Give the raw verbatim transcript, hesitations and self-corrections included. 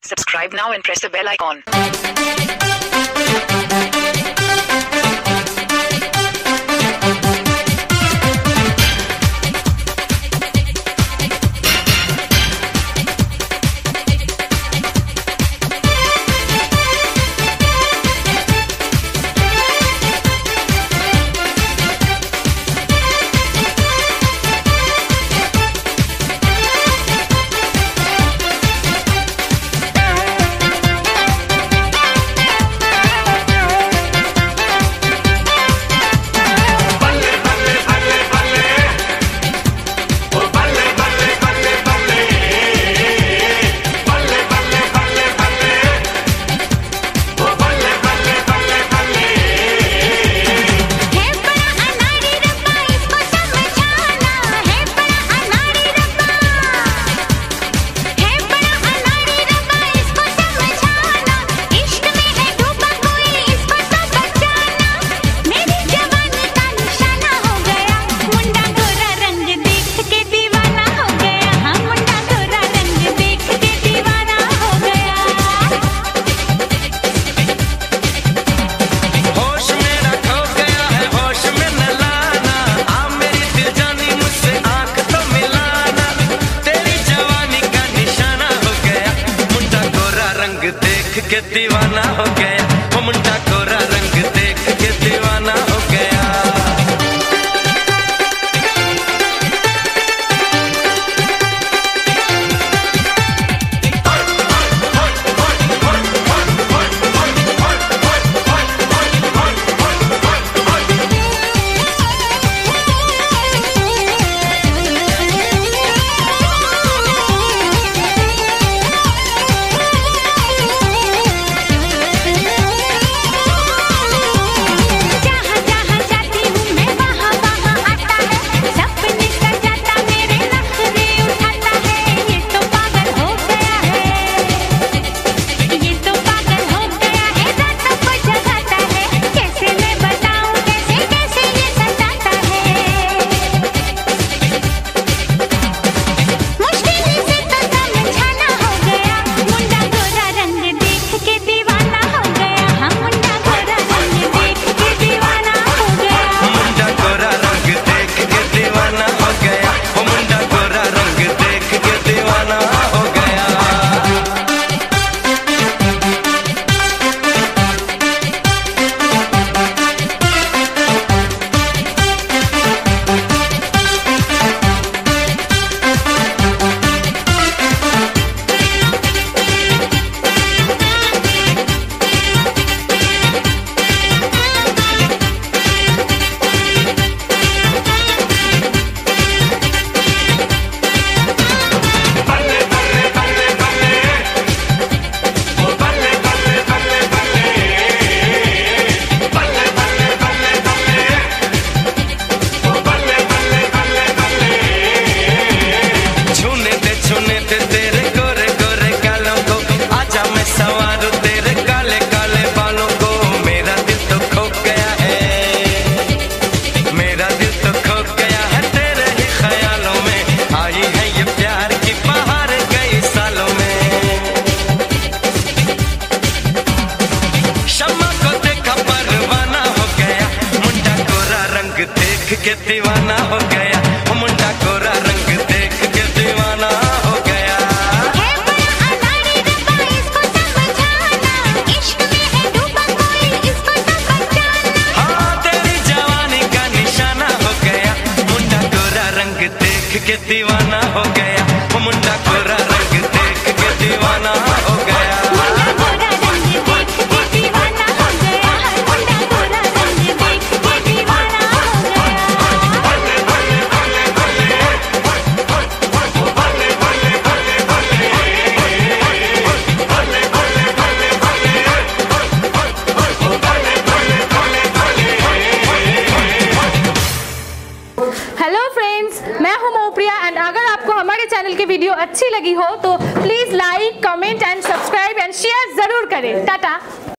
Subscribe now and press the bell icon. के दीवाना हो गया वो मुंडा गोरा रंग देख के दीवाना हो गया। देख के दीवाना हो गया वो मुंडा गोरा रंग देख के दीवाना हो गया। है बड़ा अनाड़ी रब्बा इसको समझाना, इश्क में है डूबा कोई इसको तो बचाना। हाँ तेरी जवानी का निशाना हो गया मुंडा गोरा रंग देख के दीवाना हो गया वो मुंडा गोरा रंग देख के दीवाना हो गया। हेलो फ्रेंड्स, मैं हूं मोप्रिया एंड अगर आपको हमारे चैनल की वीडियो अच्छी लगी हो तो please like, comment and subscribe and share ज़रूर करें। टाटा।